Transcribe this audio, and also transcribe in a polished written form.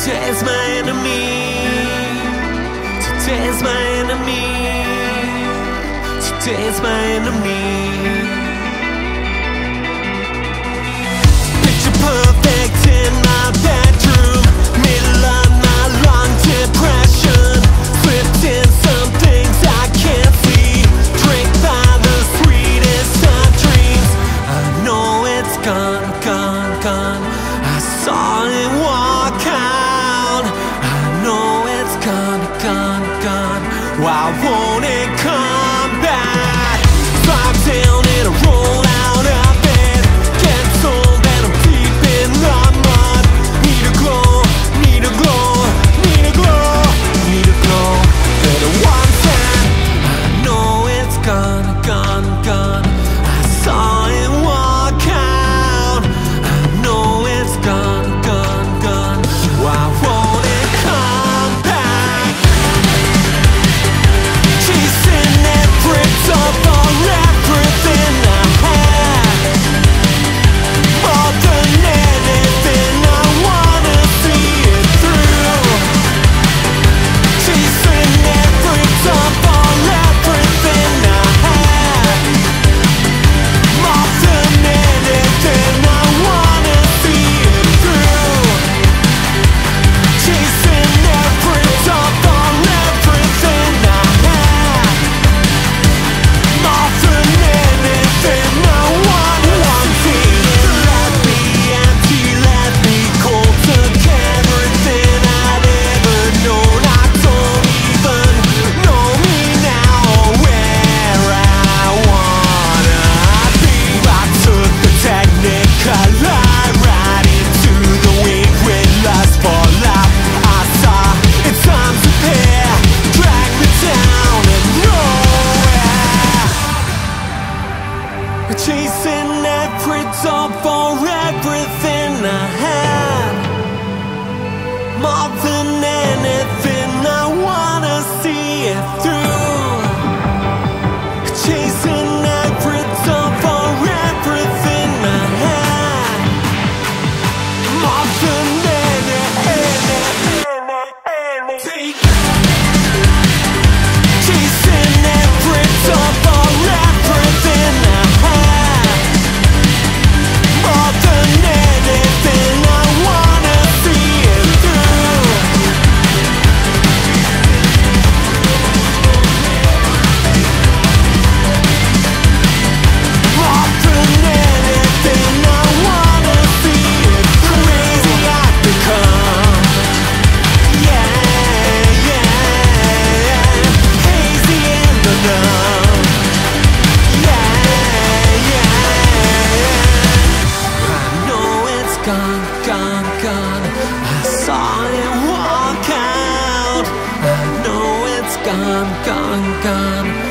Today's my enemy. Today's my enemy. Today's my enemy. Picture perfect in my bedroom, middle of my long depression. Slipped in some things I can't see, drink by the sweetest of dreams. I know it's gone, gone, gone. I saw it walk out. I know it's gone, gone, gone. Why won't it come back? Drive down and I roll out of bed. Get told that I'm deep in the mud. Need a glow, need a glow, need a glow, need a glow. Better one time. I know it's gone, gone, gone. I saw it walk out. I know it's gone, gone, gone. Why won't it come back? Chasing every top for everything I had. More than anything, I wanna see it through. Chasing every top for everything I had. More than anything, I wanna see it through. Chasing every top for everything I had. More than anything, I want it. Let me empty, let me cold. Took everything I'd ever known. I don't even know me now or where I wanna be. I took the technicolor right into the weak with lust for love. I saw it's time to pair, drag me down and nowhere. Chasing every top for everything I had. More than anything, I wanna see it through. Chasing every top for everything I had. More than anything. Chasing every top for everything I had. More than anything, I wanna see it through. More than anything, I wanna see it through. Crazy I've become. Yeah, yeah, yeah. Hazy in the numb. Yeah, yeah, yeah. I know it's gone, gone, gone. I saw it walk out. I know it's gone, gone, gone.